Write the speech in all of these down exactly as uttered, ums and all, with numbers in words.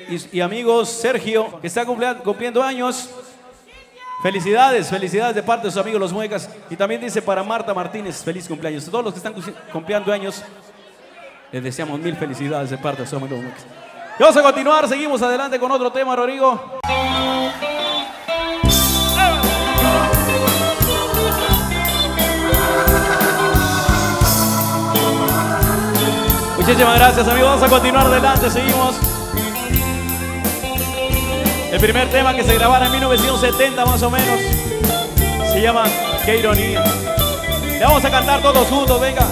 y, y amigos Sergio, que está cumpliendo, cumpliendo años. Felicidades, felicidades de parte de sus amigos los Muecas. Y también dice para Marta Martínez, feliz cumpleaños. A todos los que están cumpliendo años, les deseamos mil felicidades de parte de sus amigos los Muecas. Y vamos a continuar, seguimos adelante con otro tema, Rodrigo. Muchísimas gracias, amigos. Vamos a continuar adelante, seguimos. El primer tema que se grabara en mil novecientos setenta más o menos se llama Qué ironía. Le vamos a cantar todos juntos, venga.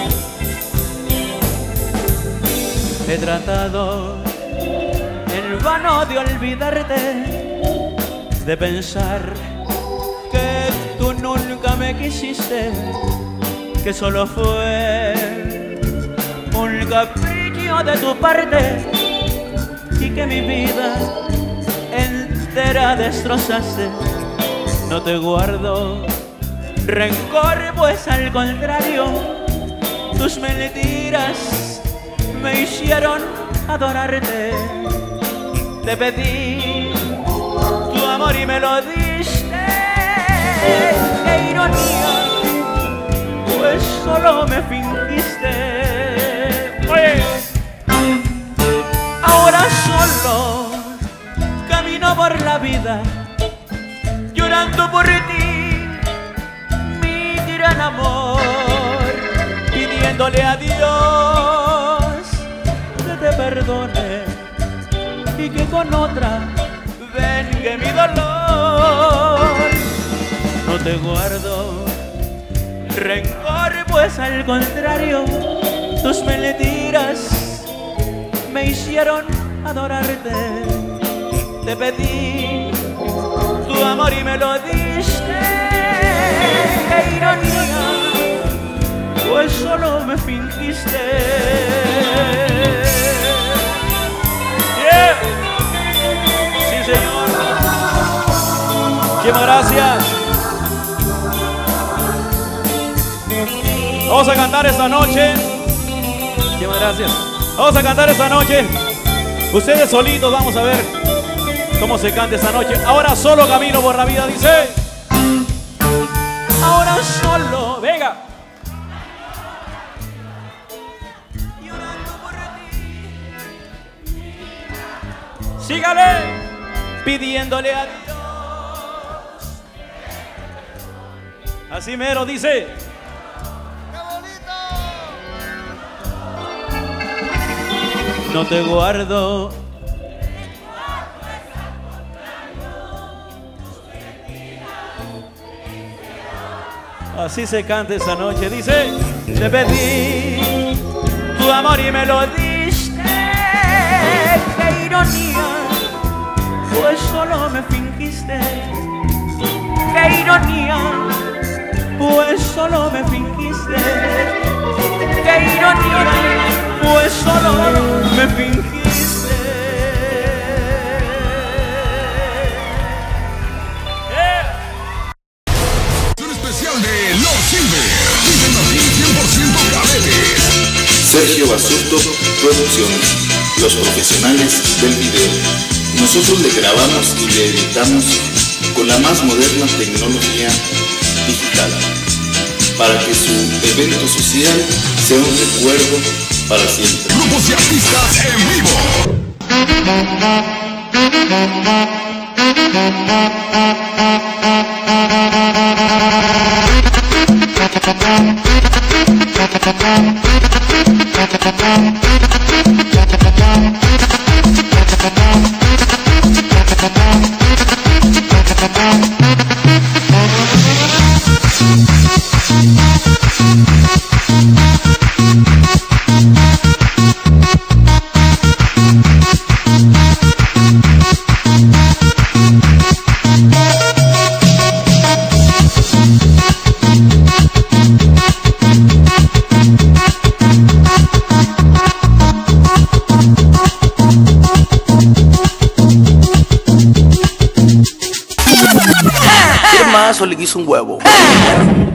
He tratado en vano de olvidarte, de pensar que tú nunca me quisiste, que solo fue un capricho de tu parte y que mi vida entera destrozaste. No te guardo rencor, pues al contrario, tus mentiras me hicieron adorarte. Te pedí tu amor y me lo diste. Qué ironía, pues solo me fingiste. Oye, ahora solo camino por la vida llorando por ti, mi gran amor, pidiéndole a Dios que te perdone y que con otra vengue mi dolor. No te guardo rencor, pues al contrario, tus mentiras me hicieron adorarte. Te pedí tu amor y me lo diste. Qué ironía, pues solo me fingiste. Yeah. Sí, señor. Muchísimas gracias. Vamos a cantar esta noche. Muchísimas gracias. Vamos a cantar esta noche. Ustedes solitos, vamos a ver cómo se canta esta noche. Ahora solo camino por la vida, dice. Ahora solo, venga. Llorando por ti. Sígale. Pidiéndole a Dios. Así mero dice. No te guardo Así se canta esta noche, dice. te pedí tu amor y me lo diste. Qué ironía, pues solo me fingiste. Qué ironía, pues solo me fingiste. Qué ironía, pues solo me fingiste. Sergio Basurto Producciones, los profesionales del video. Nosotros le grabamos y le editamos con la más moderna tecnología digital para que su evento social sea un recuerdo para siempre. Grupos y artistas en vivo. O le quiso un huevo.